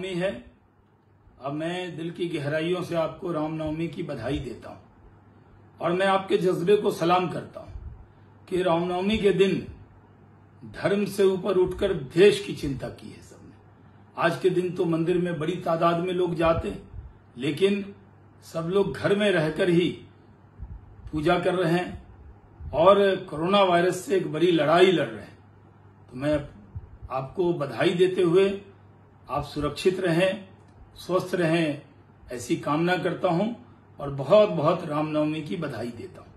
रामनवमी है। अब मैं दिल की गहराइयों से आपको रामनवमी की बधाई देता हूं और मैं आपके जज्बे को सलाम करता हूं कि रामनवमी के दिन धर्म से ऊपर उठकर देश की चिंता की है सबने। आज के दिन तो मंदिर में बड़ी तादाद में लोग जाते हैं, लेकिन सब लोग घर में रहकर ही पूजा कर रहे हैं और कोरोना वायरस से एक बड़ी लड़ाई लड़ रहे हैं। तो मैं आपको बधाई देते हुए आप सुरक्षित रहें, स्वस्थ रहें, ऐसी कामना करता हूं और बहुत बहुत रामनवमी की बधाई देता हूं।